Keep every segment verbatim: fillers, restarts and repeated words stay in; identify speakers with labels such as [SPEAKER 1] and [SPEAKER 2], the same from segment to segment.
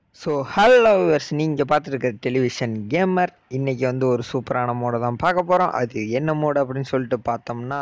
[SPEAKER 1] So hello viewers, நீங்கள் பார்த்துருக்க television gamer. இன்றைக்கி வந்து ஒரு சூப்பரான மோடை தான் பார்க்க போகிறோம். அது என்ன மோடு அப்படின்னு சொல்லிட்டு பார்த்தோம்னா,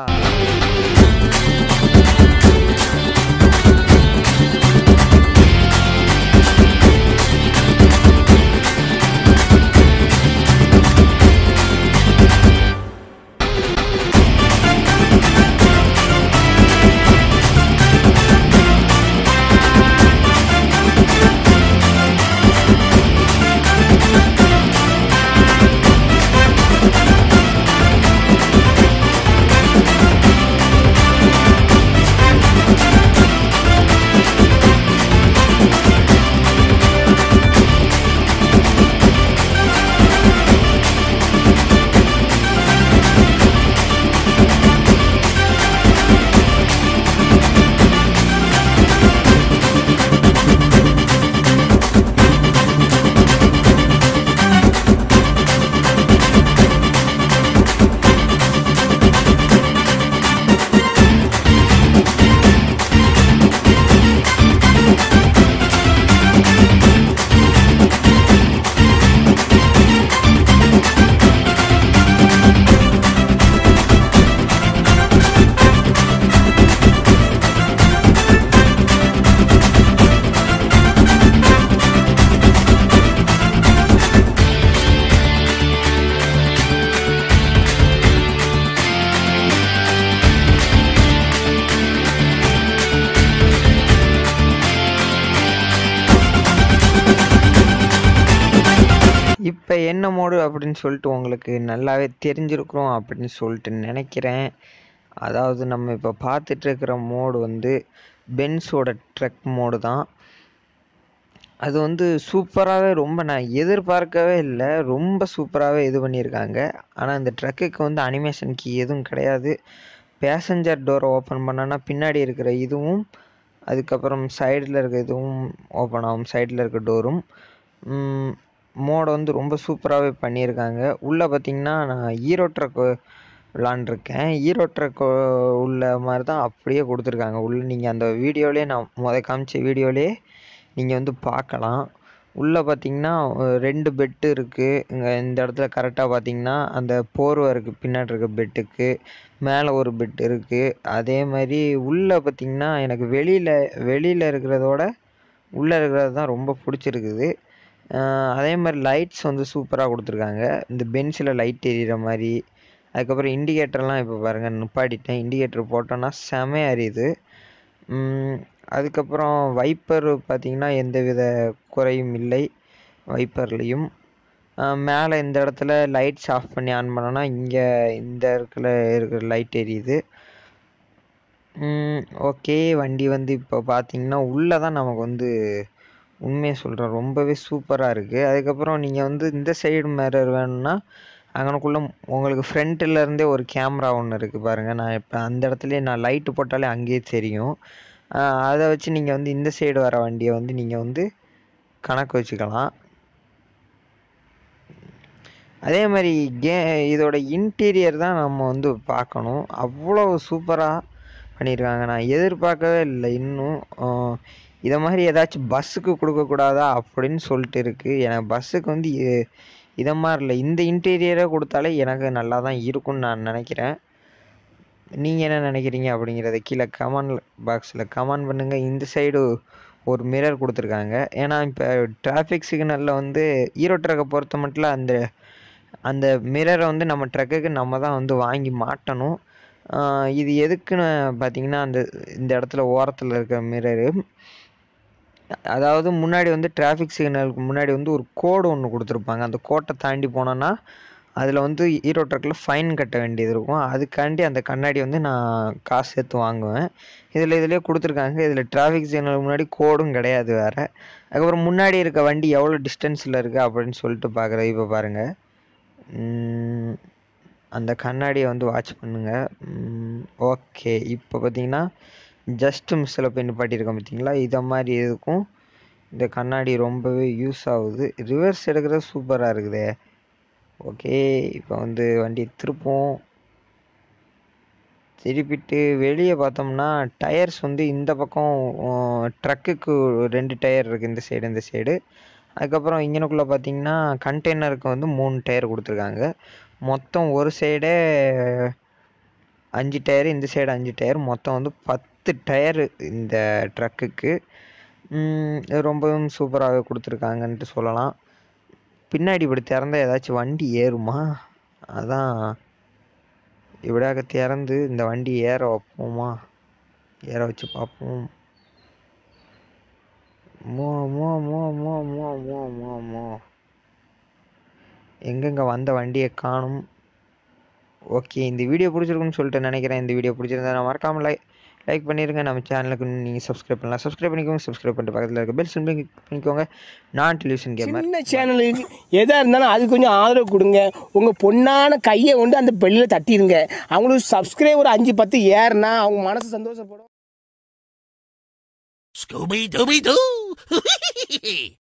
[SPEAKER 1] இப்போ என்ன மோடு அப்படின்னு சொல்லிட்டு உங்களுக்கு நல்லாவே தெரிஞ்சிருக்கிறோம் அப்படின்னு சொல்லிட்டு நினைக்கிறேன். அதாவது நம்ம இப்போ பார்த்துட்ருக்கிற மோடு வந்து பென்ஸோட ட்ரக் மோடு தான். அது வந்து சூப்பராகவே, ரொம்ப நான் எதிர்பார்க்கவே இல்லை, ரொம்ப சூப்பராகவே இது பண்ணியிருக்காங்க. ஆனால் இந்த ட்ரக்குக்கு வந்து அனிமேஷன் கீ எதுவும் கிடையாது. பேசஞ்சர் டோரை ஓப்பன் பண்ணோன்னா பின்னாடி இருக்கிற இதுவும், அதுக்கப்புறம் சைடில் இருக்க இதுவும் ஓப்பன் ஆகும், சைடில் இருக்க டோரும். மோடை வந்து ரொம்ப சூப்பராகவே பண்ணியிருக்காங்க. உள்ளே பார்த்திங்கன்னா, நான் ஹீரோ ட்ரக் விளாண்டுருக்கேன். ஹீரோ ட்ரக் உள்ள மாதிரி தான் அப்படியே கொடுத்துருக்காங்க. உள்ளே நீங்கள் அந்த வீடியோலேயே, நான் முத காமிச்ச வீடியோலேயே நீங்கள் வந்து பார்க்கலாம். உள்ளே பார்த்திங்கன்னா ரெண்டு பெட்டு இருக்குது. இங்கே இந்த இடத்துல கரெக்டாக பார்த்திங்கன்னா அந்த போர்வை இருக்குது, பின்னாடி இருக்க பெட்டுக்கு மேலே ஒரு பெட் இருக்குது. அதே மாதிரி உள்ளே பார்த்திங்கன்னா எனக்கு வெளியில் வெளியில் இருக்கிறதோட உள்ளே இருக்கிறது தான் ரொம்ப பிடிச்சிருக்குது. அதே மாதிரி லைட்ஸ் வந்து சூப்பராக கொடுத்துருக்காங்க. இந்த பென்சில் லைட் எரியிற மாதிரி. அதுக்கப்புறம் இண்டிகேட்டர்லாம் இப்போ பாருங்கள், நிப்பாட்டிட்டேன். இண்டிகேட்டர் போட்டோன்னா செமையாக எரியுது. அதுக்கப்புறம் வைப்பர் பார்த்திங்கன்னா எந்த வித குறையும் இல்லை வைப்பர்லேயும். மேலே இந்த இடத்துல லைட்ஸ் ஆஃப் பண்ணி ஆன் பண்ணோன்னா இங்கே இந்த இடத்துல இருக்கிற லைட் எரியுது. ஓகே, வண்டி வந்து இப்போ பார்த்திங்கன்னா உள்ளே தான் நமக்கு வந்து உண்மையை சொல்கிறேன், ரொம்பவே சூப்பராக இருக்குது. அதுக்கப்புறம் நீங்கள் வந்து இந்த சைடு மிரர் வேணும்னா அங்கனக்குள்ளே உங்களுக்கு ஃப்ரண்ட்டிலேருந்தே ஒரு கேமரா ஒன்று இருக்குது பாருங்கள். நான் இப்போ அந்த இடத்துலையே நான் லைட்டு போட்டாலே அங்கேயே தெரியும். அதை வச்சு நீங்கள் வந்து இந்த சைடு வர வண்டியை வந்து நீங்கள் வந்து கணக்கு வச்சுக்கலாம். அதே மாதிரி கே இதோட இன்டீரியர் தான் நம்ம வந்து பார்க்கணும். அவ்வளோ சூப்பராக பண்ணியிருக்காங்க. நான் எதிர்பார்க்கவே இல்லை. இன்னும் இதை மாதிரி ஏதாச்சும் பஸ்ஸுக்கு கொடுக்கக்கூடாதா அப்படின்னு சொல்லிட்டு இருக்குது. எனக்கு பஸ்ஸுக்கு வந்து இதை மாதிரி இல்லை, இந்த இன்டீரியரை கொடுத்தாலே எனக்கு நல்லா தான் இருக்கும்னு நான் நினைக்கிறேன். நீங்கள் என்ன நினைக்கிறீங்க அப்படிங்கிறத கீழே கமெண்ட் பாக்ஸில் கமெண்ட் பண்ணுங்கள். இந்த சைடு ஒரு மிரர் கொடுத்துருக்காங்க. ஏன்னா இப்போ டிராஃபிக் சிக்னலில் வந்து ஹீரோ ட்ரக்கை பொறுத்த மட்டும் அந்த அந்த மிரரை வந்து நம்ம ட்ரக்குக்கு நம்ம தான் வந்து வாங்கி மாட்டணும். இது எதுக்குன்னு பார்த்தீங்கன்னா, அந்த இந்த இடத்துல ஓரத்தில் இருக்கிற மிரரு, அதாவது முன்னாடி வந்து டிராஃபிக் சிக்னலுக்கு முன்னாடி வந்து ஒரு கோடு ஒன்று கொடுத்துருப்பாங்க. அந்த கோட்டை தாண்டி போனோன்னா அதில் வந்து ஹீரோ ட்ரக்கில் ஃபைன் கட்ட வேண்டியது இருக்கும். அதுக்காண்டி அந்த கண்ணாடி வந்து நான் காசு சேர்த்து வாங்குவேன். இதில் இதிலே கொடுத்துருக்காங்க. இதில் டிராஃபிக் சிக்னலுக்கு முன்னாடி கோடும் கிடையாது வேறு. அதுக்கப்புறம் முன்னாடி இருக்க வண்டி எவ்வளோ டிஸ்டன்ஸில் இருக்குது அப்படின்னு சொல்லிட்டு பார்க்குறேன். இப்போ பாருங்கள், அந்த கண்ணாடியை வந்து வாட்ச் பண்ணுங்கள். ஓகே, இப்போ பார்த்தீங்கன்னா ஜஸ்ட் மிஸ்ஸில் போய் நிப்பாட்டியிருக்கோம் பார்த்தீங்களா. இதை மாதிரி இருக்கும் இந்த கண்ணாடி ரொம்பவே யூஸ் ஆகுது. ரிவர்ஸ் எடுக்கிறது சூப்பராக இருக்குதே. ஓகே, இப்போ வந்து வண்டி திருப்போம். திருப்பிட்டு வெளியே பார்த்தோம்னா டயர்ஸ் வந்து இந்த பக்கம் ட்ரக்குக்கு ரெண்டு டயர் இருக்குது, இந்த சைடு இந்த சைடு. அதுக்கப்புறம் இன்ஜினுக்குள்ளே பார்த்தீங்கன்னா கண்டெய்னருக்கு வந்து மூணு டயர் கொடுத்துருக்காங்க. மொத்தம் ஒரு சைடே அஞ்சு டயரு, இந்த சைடு அஞ்சு டயர், மொத்தம் வந்து பத்து டயரு இந்த ட்ரக்குக்கு. ரொம்பவும் சூப்பராகவே கொடுத்துருக்காங்கன்ட்டு சொல்லலாம். பின்னாடி இப்படி திறந்தால் ஏதாச்சும் வண்டி ஏறுமா? அதான் இப்படியாக திறந்து இந்த வண்டி ஏற வைப்போமா, ஏற வச்சு பார்ப்போம். மோ மோ மோ மோ மோ மோ மோ மோ எங்கெங்கே வந்த வண்டியை காணும். ஓகே, இந்த வீடியோ பிடிச்சிருக்குன்னு சொல்லிட்டு நினைக்கிறேன். இந்த வீடியோ பிடிச்சிருந்தா நான் மறக்காமல் லைக் லைக் பண்ணிடுங்க. நம்ம சேனலுக்கு நீங்கள் சப்ஸ்கிரைப் பண்ணலாம், சப்ஸ்கிரைப் பண்ணிக்கோங்க. சப்ஸ்கிரைப் பண்ணிட்டு பக்கத்தில் இருக்க பெல் சிம்பிள் பண்ணிக்கோங்க. நான் டெலிவிஷன் கேமர்.
[SPEAKER 2] சின்ன சேனலுக்கு எதாக இருந்தாலும் அது கொஞ்சம் ஆதரவு கொடுங்க. உங்கள் பொண்ணான கையை கொண்டு அந்த பெல்லில் தட்டிடுங்க. அவங்களுக்கு சப்ஸ்கிரைபர் அஞ்சு பத்து ஏறுனா அவங்க மனசு சந்தோஷப்படும்.